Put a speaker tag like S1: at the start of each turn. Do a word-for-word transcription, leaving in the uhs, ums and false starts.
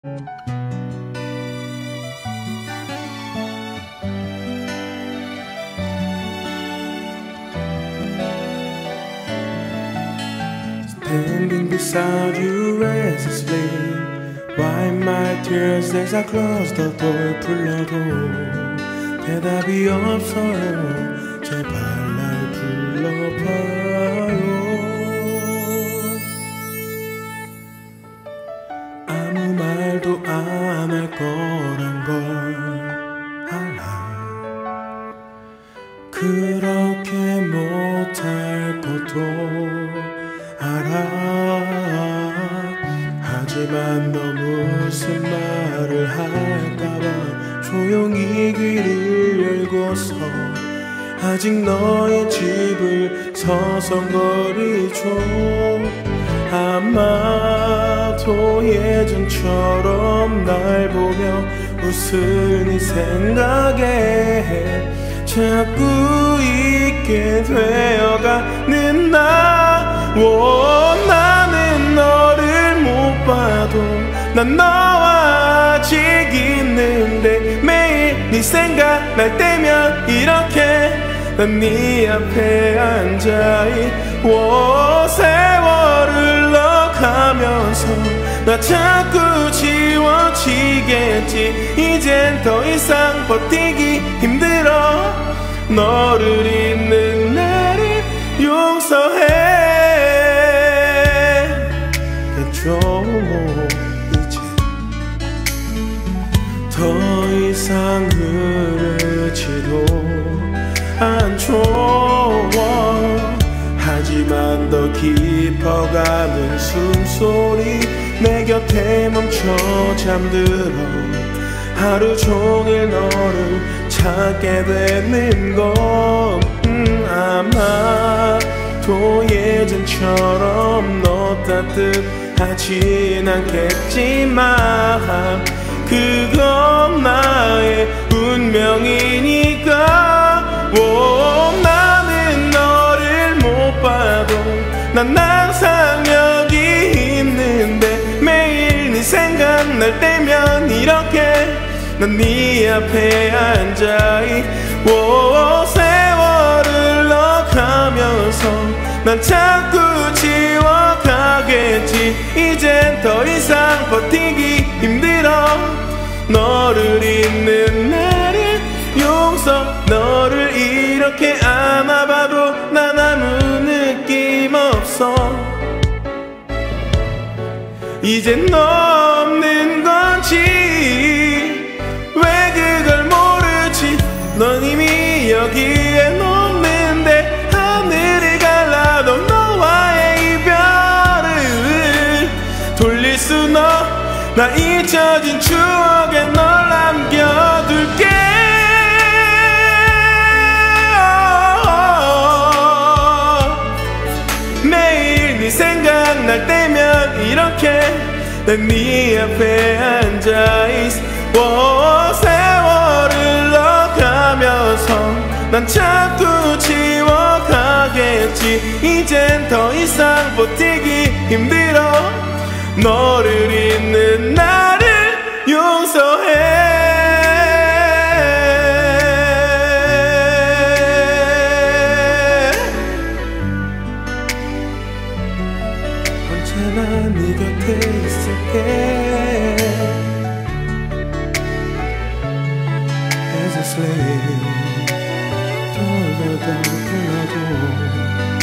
S1: Standing beside you restlessly, wipe my tears as I close the door. 불러도 대답이 없어요. 제발 날 불러봐요. 아무 말도 안 할 거란 걸 알아. 그렇게 못할 것도 알아. 하지만 너 무슨 말을 할까봐 조용히 귀를 열고서 아직 너의 집을 서성거리죠. 아마도 예전처럼 날 보며 웃을 네 생각에 자꾸 잊게 되어가는 나. 오, 나는 너를 못 봐도 난 너와 아직 있는데 매일 네 생각 날 때면 이렇게 난 네 앞에 앉아있. 오, 세월을 흘러가면서 나 자꾸 지워지겠지. 이젠 더 이상 버티기 힘들어. 너를 잊는 나를 용서해겠죠. 이제 더 이상 흐르지도 않죠. 하지만 더 깊어가는 숨소리 내 곁에 멈춰 잠들어 하루 종일 너를 찾게 되는 건 음, 아마도 예전처럼 너 따뜻하진 않겠지만 그건 나의 운명이니까. 오, 나는 너를 못 봐도 난 항상 여기 있는데 매일 네 생각 날 때면 이렇게 난 네 앞에 앉아있. 오, 세월을 흘러가면서 난 자꾸 지워가겠지. 이젠 더 이상 버티기 힘들어. 너를 잊는 나를 용서. 너를 이렇게 안아봐도 난 아무 느낌 없어. 이젠 너 없는 건지 왜 그걸 모르지. 넌 이미 여기에 없는데 하늘이 갈라도 너와의 이별을 돌릴 순 없. 나 잊혀진 추억에 널 남겨둘게. 매일 네 생각 날 때면 이렇게 난 네 앞에 앉아있어. 오, 세월을 흘러가면서 난 자꾸 지워가겠지. 이젠 더 이상 버티기 힘들어. 너를 잊는 나를 용서해. 언제나 네 곁에 있을게. As a slave 돌돌돌 불러도